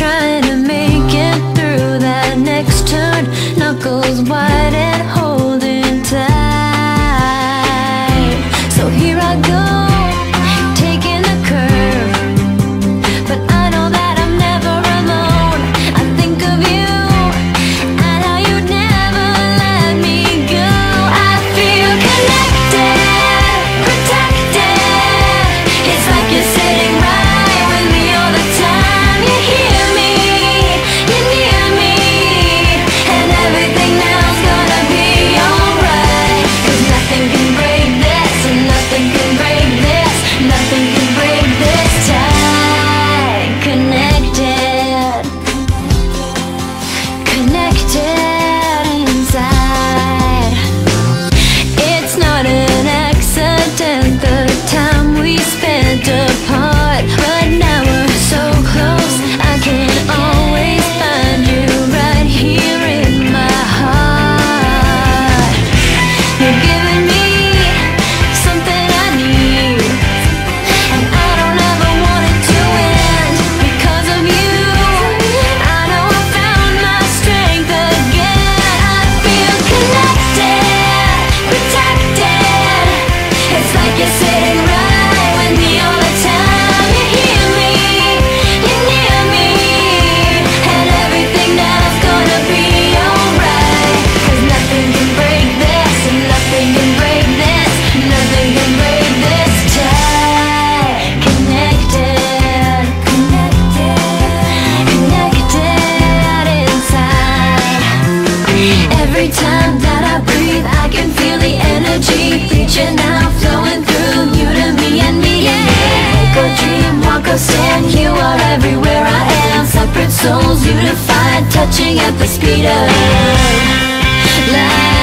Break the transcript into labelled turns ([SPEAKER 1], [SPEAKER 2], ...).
[SPEAKER 1] trying to make it through that next turn. Knuckles wide and holding tight. So here I go, taking the curve, but I know that I'm never alone. I think of you and how you never let me go. I feel connected, protected. It's like you're sitting right with me all the time. You hear me, you near me, and everything now's gonna be alright. 'Cause nothing can break this, and nothing can break this. Nothing can break this tie. Connected, connected inside. It's not an accident, the time we spent apart, but now we're so close. I can always find you right here in my heart. You're giving me something I need, and I don't ever want it to end. Because of you, I know I found my strength again. I feel connected, protected. It's like you're sitting right with me all the time. You hear me, you near me, and everything now's gonna be alright. 'Cause nothing can break this, and nothing can break this. Nothing can break this tie. Connected, connected, connected inside. Every time that I breathe, I can feel the energy reaching out, flowing through you to me and me. Yeah. Walk or dream, walk or stand, you are everywhere I am. Separate souls unified, touching at the speed of light.